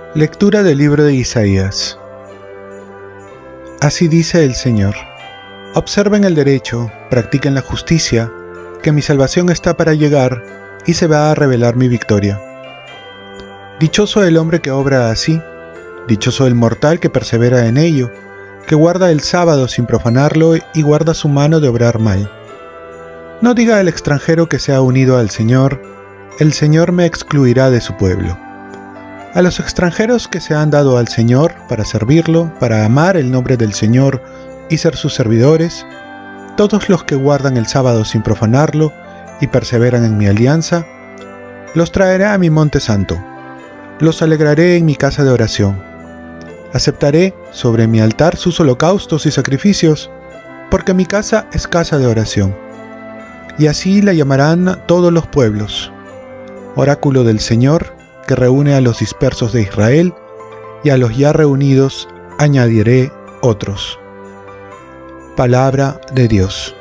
Lectura del libro de Isaías. Así dice el Señor: observen el derecho, practiquen la justicia, que mi salvación está para llegar y se va a revelar mi victoria. Dichoso el hombre que obra así, dichoso el mortal que persevera en ello, que guarda el sábado sin profanarlo y guarda su mano de obrar mal. No diga el extranjero que se ha unido al Señor, el Señor me excluirá de su pueblo. A los extranjeros que se han dado al Señor para servirlo, para amar el nombre del Señor y ser sus servidores, todos los que guardan el sábado sin profanarlo y perseveran en mi alianza, los traeré a mi monte santo, los alegraré en mi casa de oración. Aceptaré sobre mi altar sus holocaustos y sacrificios, porque mi casa es casa de oración. Y así la llamarán todos los pueblos, oráculo del Señor, que reúne a los dispersos de Israel, y a los ya reunidos añadiré otros. Palabra de Dios.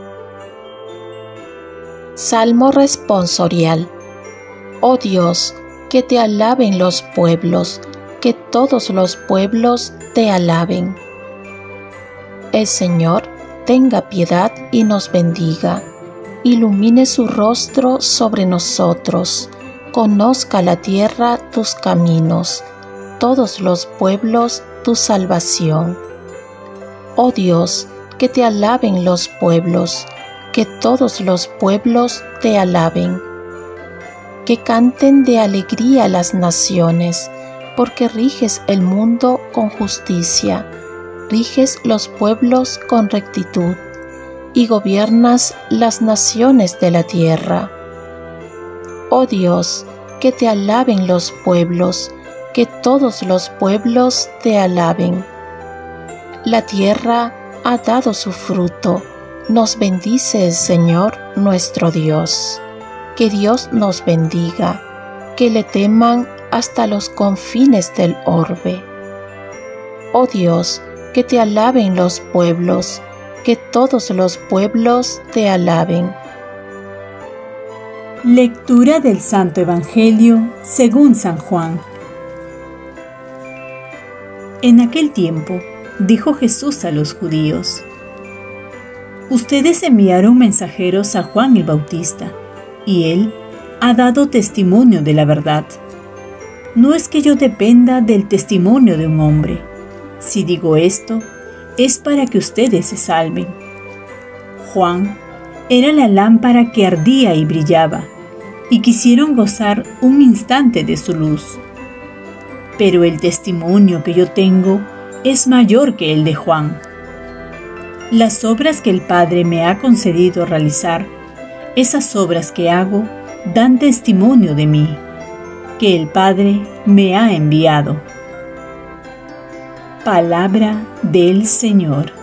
Salmo responsorial. Oh Dios, que te alaben los pueblos, que todos los pueblos te alaben. El Señor tenga piedad y nos bendiga, ilumine su rostro sobre nosotros. Conozca la tierra tus caminos, todos los pueblos tu salvación. Oh Dios, que te alaben los pueblos, que todos los pueblos te alaben. Que canten de alegría las naciones, porque riges el mundo con justicia, riges los pueblos con rectitud, y gobiernas las naciones de la tierra. Oh Dios, que te alaben los pueblos, que todos los pueblos te alaben. La tierra ha dado su fruto, nos bendice el Señor nuestro Dios. Que Dios nos bendiga, que le teman hasta los confines del orbe. Oh Dios, que te alaben los pueblos, que todos los pueblos te alaben. Lectura del Santo Evangelio según San Juan. En aquel tiempo, dijo Jesús a los judíos: ustedes enviaron mensajeros a Juan el Bautista, y él ha dado testimonio de la verdad. No es que yo dependa del testimonio de un hombre. Si digo esto, es para que ustedes se salven. Juan era la lámpara que ardía y brillaba, y quisieron gozar un instante de su luz. Pero el testimonio que yo tengo es mayor que el de Juan. Las obras que el Padre me ha concedido realizar, esas obras que hago, dan testimonio de mí, que el Padre me ha enviado. Palabra del Señor.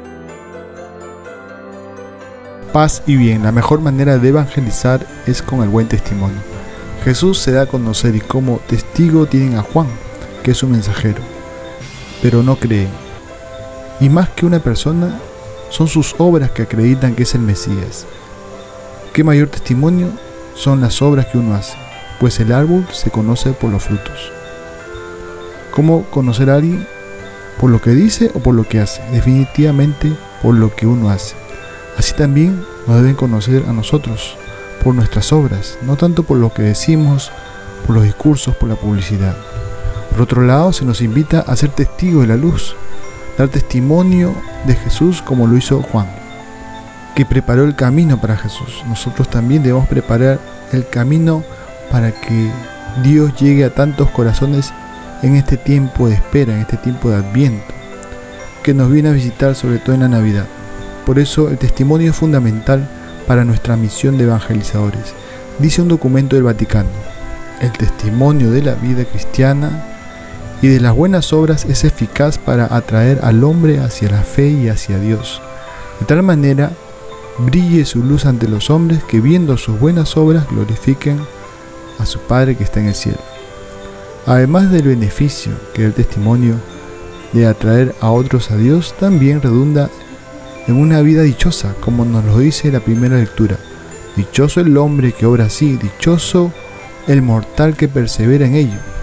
Paz y bien, la mejor manera de evangelizar es con el buen testimonio. Jesús se da a conocer y como testigo tienen a Juan, que es su mensajero, pero no creen. Y más que una persona, son sus obras que acreditan que es el Mesías. ¿Qué mayor testimonio son las obras que uno hace? Pues el árbol se conoce por los frutos. ¿Cómo conocer a alguien? ¿Por lo que dice o por lo que hace? Definitivamente por lo que uno hace. Así también nos deben conocer a nosotros, por nuestras obras, no tanto por lo que decimos, por los discursos, por la publicidad. Por otro lado, se nos invita a ser testigos de la luz, dar testimonio de Jesús como lo hizo Juan, que preparó el camino para Jesús. Nosotros también debemos preparar el camino para que Dios llegue a tantos corazones en este tiempo de espera, en este tiempo de Adviento, que nos viene a visitar sobre todo en la Navidad. Por eso el testimonio es fundamental para nuestra misión de evangelizadores. Dice un documento del Vaticano: el testimonio de la vida cristiana y de las buenas obras es eficaz para atraer al hombre hacia la fe y hacia Dios, de tal manera brille su luz ante los hombres, que viendo sus buenas obras glorifiquen a su Padre que está en el cielo. Además del beneficio que el testimonio de atraer a otros a Dios, también redunda en una vida dichosa, como nos lo dice la primera lectura. Dichoso el hombre que obra así, dichoso el mortal que persevera en ello.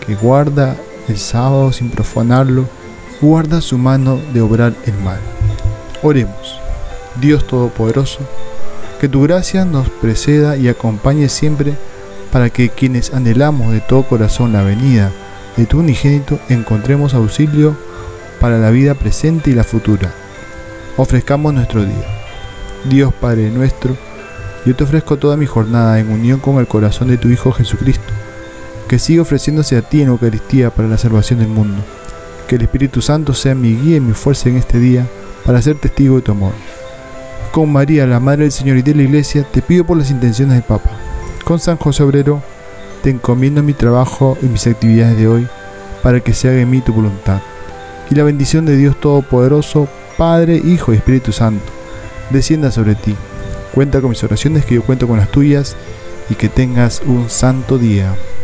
que guarda el sábado sin profanarlo, guarda su mano de obrar el mal. Oremos. Dios Todopoderoso, que tu gracia nos preceda y acompañe siempre para que quienes anhelamos de todo corazón la venida de tu unigénito encontremos auxilio para la vida presente y la futura. Ofrezcamos nuestro día. Dios Padre nuestro, yo te ofrezco toda mi jornada en unión con el corazón de tu Hijo Jesucristo, que sigue ofreciéndose a ti en Eucaristía para la salvación del mundo. Que el Espíritu Santo sea mi guía y mi fuerza en este día para ser testigo de tu amor. Con María, la Madre del Señor y de la Iglesia, te pido por las intenciones del Papa. Con San José Obrero, te encomiendo mi trabajo y mis actividades de hoy, para que se haga en mí tu voluntad. Y la bendición de Dios Todopoderoso, Padre, Hijo y Espíritu Santo, descienda sobre ti. Cuenta con mis oraciones, que yo cuento con las tuyas, y que tengas un santo día.